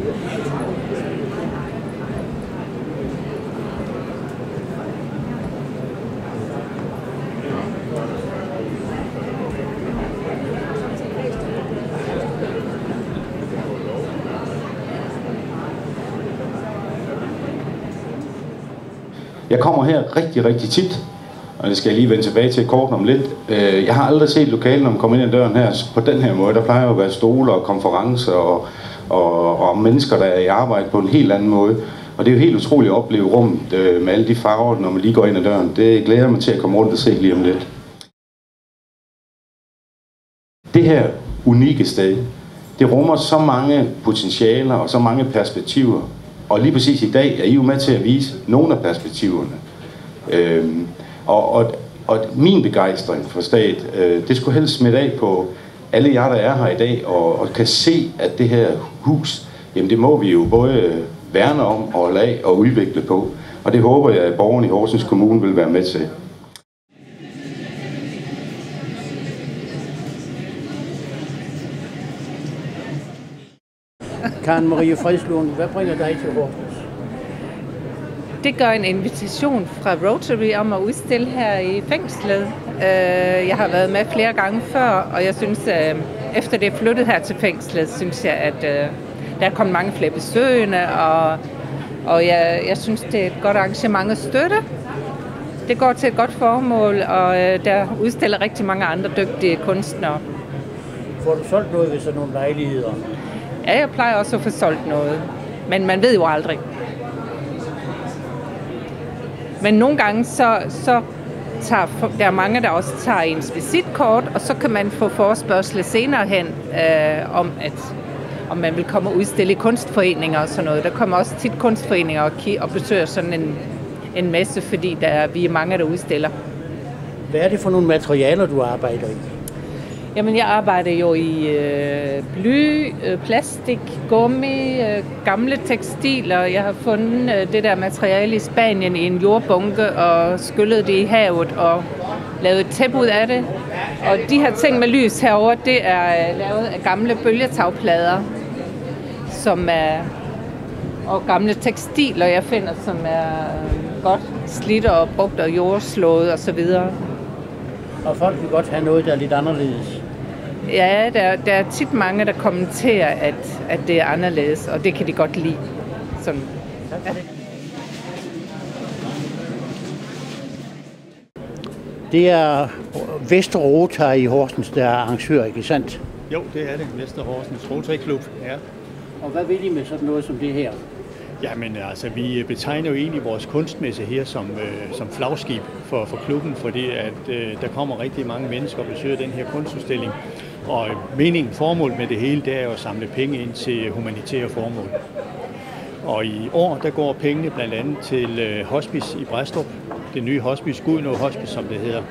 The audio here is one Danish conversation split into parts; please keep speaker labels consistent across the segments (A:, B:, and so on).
A: Jeg kommer her rigtig tit, og det skal jeg lige vende tilbage til kort om lidt. Jeg har aldrig set lokalen, når man kommer ind ad døren her på den her måde. Der plejer jo at være stole og konferencer og mennesker, der er i arbejde på en helt anden måde. Og det er jo helt utroligt at opleve rummet med alle de farver, når man lige går ind ad døren. Det glæder jeg mig til at komme rundt og se lige om lidt. Det her unikke sted, det rummer så mange potentialer og så mange perspektiver. Og lige præcis i dag er I jo med til at vise nogle af perspektiverne. Og min begejstring for stedet, det skulle helst smitte af på alle jer, der er her i dag, og kan se, at det her hus, jamen det må vi jo både værne om og holde af og udvikle på. Og det håber jeg, at borgerne i Horsens Kommune vil være med til.
B: Karen Marie Fredslund, hvad bringer dig til Horsens?
C: Det gør en invitation fra Rotary om at udstille her i fængslet. Jeg har været med flere gange før, og jeg synes, efter det er flyttet her til fængslet, synes jeg, at der er kommet mange flere besøgende, og jeg synes, det er et godt arrangement at støtte. Det går til et godt formål, og der udstiller rigtig mange andre dygtige kunstnere.
B: Får du solgt noget ved sådan nogle lejligheder?
C: Ja, jeg plejer også at få solgt noget, men man ved jo aldrig. Men nogle gange så tager der er mange, der også tager ens visitkort, og så kan man få forespørgsel senere hen om man vil komme og udstille i kunstforeninger og sådan noget. Der kommer også tit kunstforeninger og besøger sådan en messe, fordi vi er mange, der udstiller.
B: Hvad er det for nogle materialer, du arbejder i?
C: Jamen, jeg arbejder jo i bly, plastik, gummi, gamle tekstiler. Jeg har fundet det der materiale i Spanien i en jordbunke og skyllet det i havet og lavet et tæppe ud af det. Og de her ting med lys herover, det er lavet af gamle bølgetagplader, og gamle tekstiler, jeg finder, som er godt slidte og brugt og jordslået og så videre.
B: Og folk vil godt have noget, der er lidt anderledes.
C: Ja, der er tit mange, der kommenterer, at det er anderledes, og det kan de godt lide. Sådan. Ja.
B: Det er Vestre Rotary i Horsens, der er arrangør, ikke sandt?
D: Jo, det er det. Vestre Horsens Rotary Klub, ja.
B: Og hvad vil I med sådan noget som det her?
D: Jamen altså, vi betegner jo egentlig vores kunstmesse her som flagskib for klubben, fordi at der kommer rigtig mange mennesker og besøger den her kunstudstilling. Og formålet med det hele, det er jo at samle penge ind til humanitære formål. Og i år, der går pengene blandt andet til hospice i Brædstrup. Det nye hospice, Gudnå Hospice, som det hedder.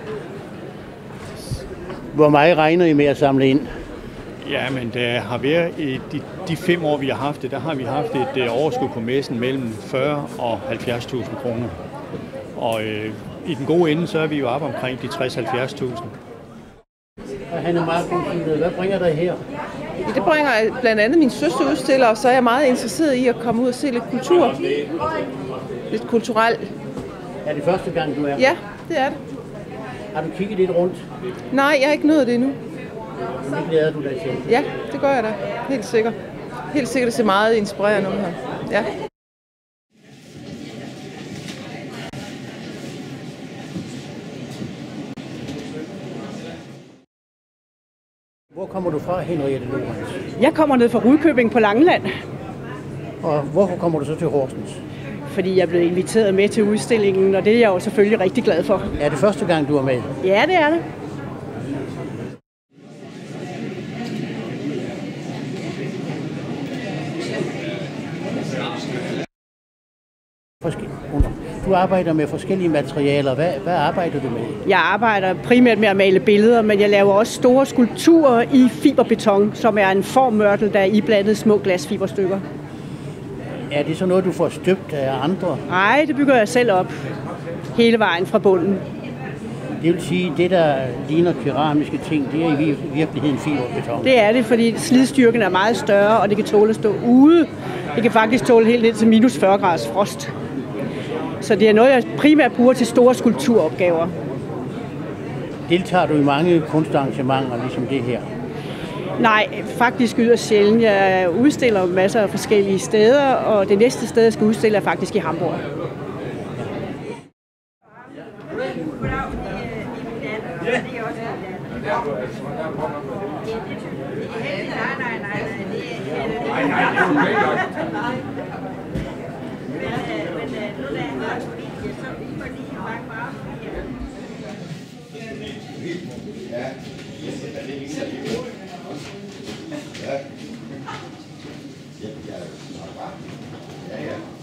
B: Hvor meget regner I med at samle ind?
D: Ja, men der har været de 5 år, vi har haft det, der har vi haft et overskud på messen mellem 40 og 70.000 kroner. Og i den gode ende, så er vi jo oppe omkring de 60-70.000.
B: Og Hanne Markusen, hvad bringer dig her?
E: Det bringer blandt andet min søster udstiller, og så er jeg meget interesseret i at komme ud og se lidt kultur. Lidt kulturelt.
B: Er det første gang, du er?
E: Ja, det er det.
B: Har du kigget lidt rundt?
E: Nej, jeg har ikke nået det endnu.
B: Men det glæder du dig til?
E: Ja, det gør jeg da. Helt sikkert. Helt sikkert, det ser meget inspirerende ud her. Ja.
B: Hvor kommer du fra, Henriette Lorenz?
F: Jeg kommer ned fra Rudkøbing på Langeland.
B: Og hvorfor kommer du så til Horsens?
F: Fordi jeg er blevet inviteret med til udstillingen, og det er jeg jo selvfølgelig rigtig glad for.
B: Er det første gang, du er med?
F: Ja, det er det.
B: Du arbejder med forskellige materialer. Hvad arbejder du med?
F: Jeg arbejder primært med at male billeder, men jeg laver også store skulpturer i fiberbeton, som er en formmørtel, der er iblandet små glasfiberstykker.
B: Er det så noget, du får støbt af andre?
F: Nej, det bygger jeg selv op. Hele vejen fra bunden.
B: Det vil sige, at det, der ligner keramiske ting, det er i virkeligheden fiberbeton.
F: Det er det, fordi slidstyrken er meget større, og det kan tåle at stå ude. Det kan faktisk tåle helt ned til minus 40 graders frost. Så det er noget, jeg primært bruger til store skulpturopgaver.
B: Deltager du i mange kunstarrangementer, ligesom det her?
F: Nej, faktisk yderst sjældent. Jeg udstiller masser af forskellige steder, og det næste sted, jeg skal udstille, er faktisk i Hamburg.
G: Ja.